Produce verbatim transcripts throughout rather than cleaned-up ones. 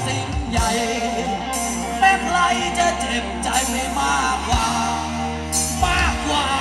สิ่งใหญ่แม้ใครจะเจ็บใจไม่มากกว่ามากกว่า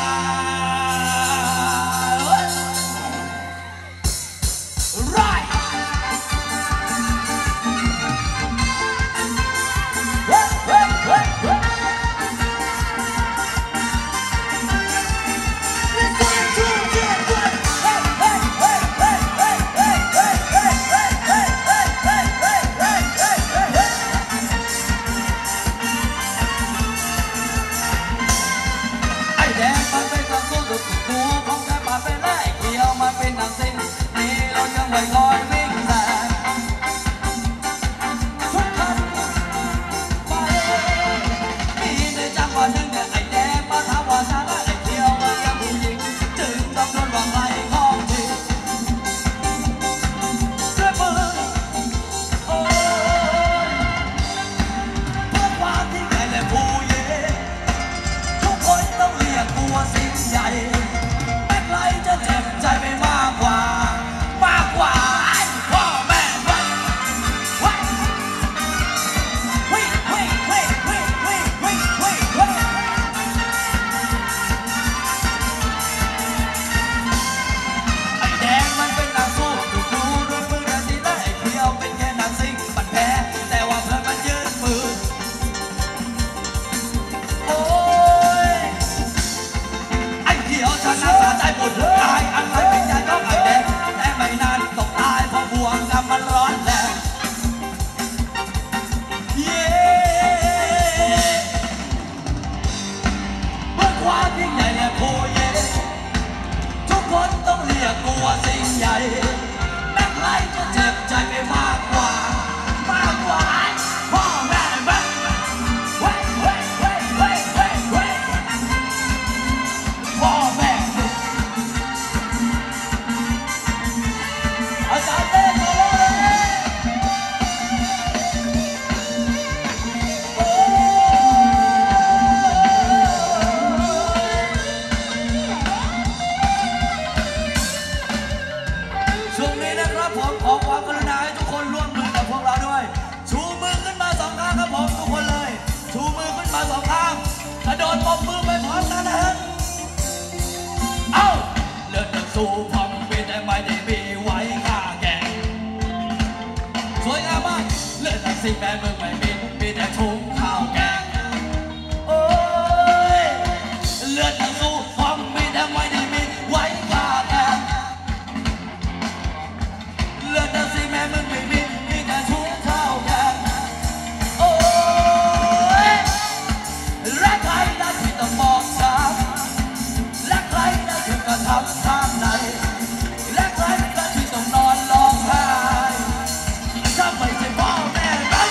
สิ่งแม่มึงไม่มีมีแต่ถุงข้าวแกงโอ้ยเลือดทั้งสู้ความมีแต่ไม่ได้มีไว้ข้าแกงเลือดทั้งสิ่งแม่มึงไม่มีมีแต่ถุงข้าวแกงโอ้ยและใครนะที่ต้องบอกฉันและใครนะที่กระทำทางไหนและใครนะที่ต้องนอนร้องไห้ถ้าไม่ใช่พ่อแม่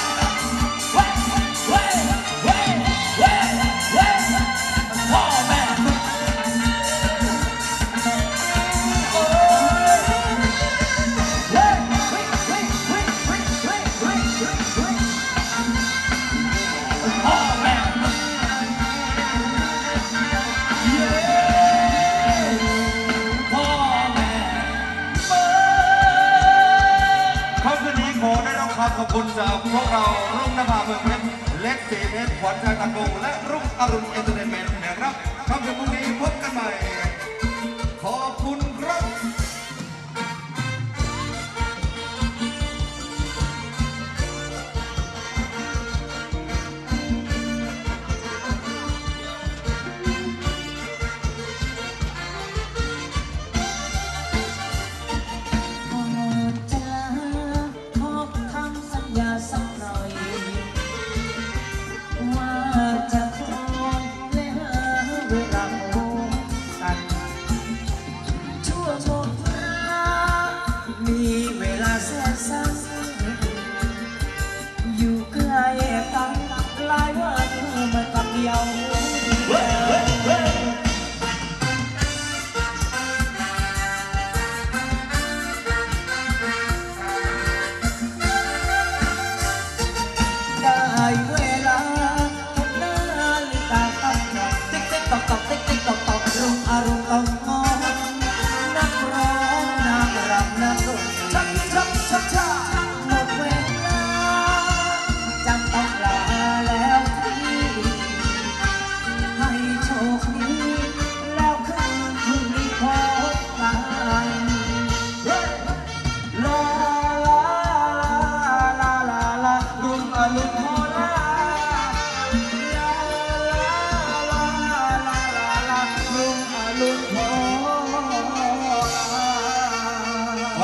ขอบคุณจากพวกเรารุ่งนภาเมืองเพชรเล็กสีเพชรขวัญใจตะกงและรุ่งอรุณเอนเตอร์เทนเมนต์นะครับคำถึงพรุ่งนี้พบกันใหม่ขอบคุณครับว่าจะทนและหาเวลาโอ้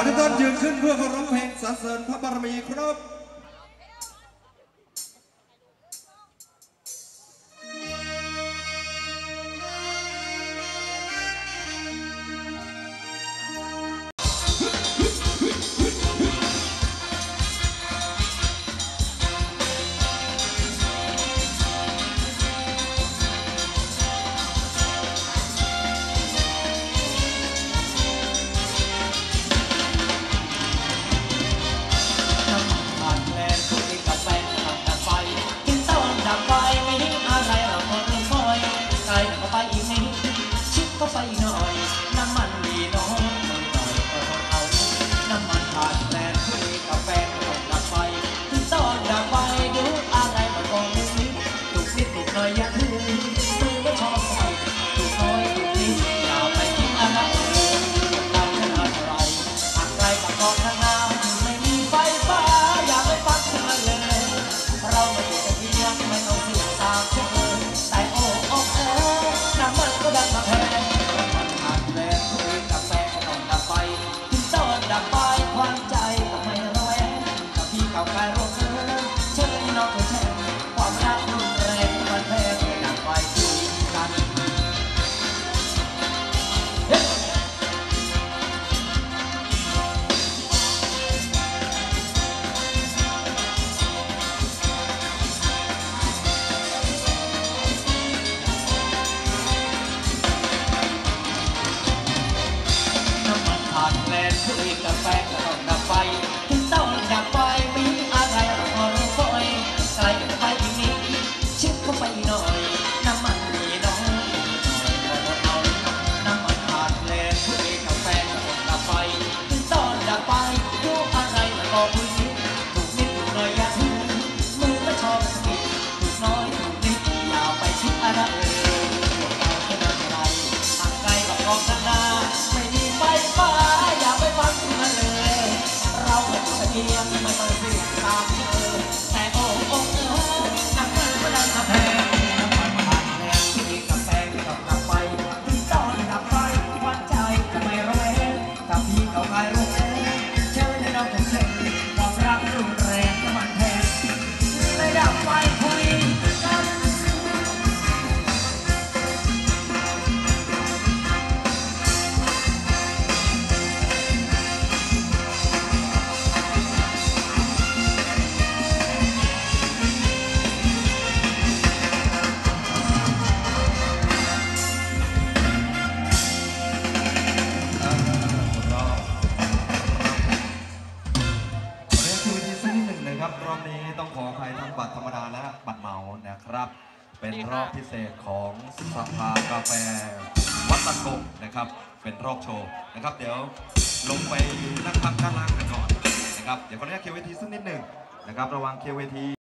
ทุกท่านยืนขึ้นเพื่อเคารพเพลงสรรเสริญพระบารมีครับรอบนี้ต้องขออภัยทั้งบัตรธรรมดาและบัตรเหมานะครับเป็นรอบพิเศษของสภากาแฟวัดตะกงนะครับเป็นรอบโชว์นะครับเดี๋ยวลงไปนั่งพักด้านล่างกันก่อนนะครับเดี๋ยวขออนุญาตเคลียร์เวทีสักนิดหนึ่งนะครับระวังเคลียร์เวที